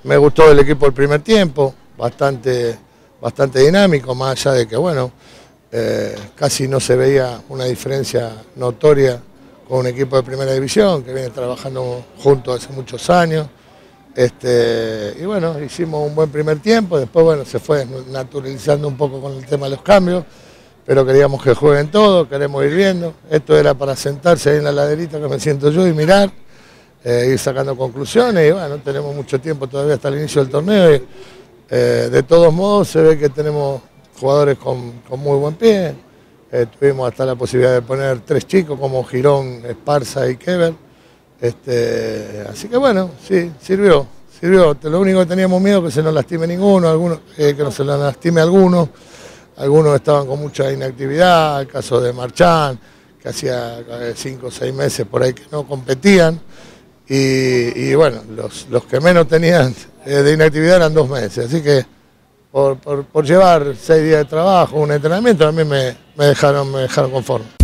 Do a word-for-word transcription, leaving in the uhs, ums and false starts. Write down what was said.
me gustó el equipo el primer tiempo, bastante, bastante dinámico, más allá de que, bueno, eh, casi no se veía una diferencia notoria con un equipo de primera división que viene trabajando juntos hace muchos años. Este, y bueno, hicimos un buen primer tiempo, después bueno, se fue naturalizando un poco con el tema de los cambios, pero queríamos que jueguen todos, queremos ir viendo. Esto era para sentarse ahí en la laderita que me siento yo y mirar, eh, ir sacando conclusiones, y bueno, tenemos mucho tiempo todavía hasta el inicio del torneo, y eh, de todos modos se ve que tenemos jugadores con, con muy buen pie. Eh, tuvimos hasta la posibilidad de poner tres chicos como Girón, Esparza y Kever. Este, así que bueno, sí, sirvió, sirvió. Lo único que teníamos miedo es que se nos lastime ninguno, algunos, eh, que no se nos lastime alguno. Algunos estaban con mucha inactividad, el caso de Marchán, que hacía cinco o seis meses por ahí que no competían. Y, y bueno, los, los que menos tenían eh, de inactividad eran dos meses. Así que por, por, por llevar seis días de trabajo, un entrenamiento, a mí me, me, dejaron, me dejaron conforme.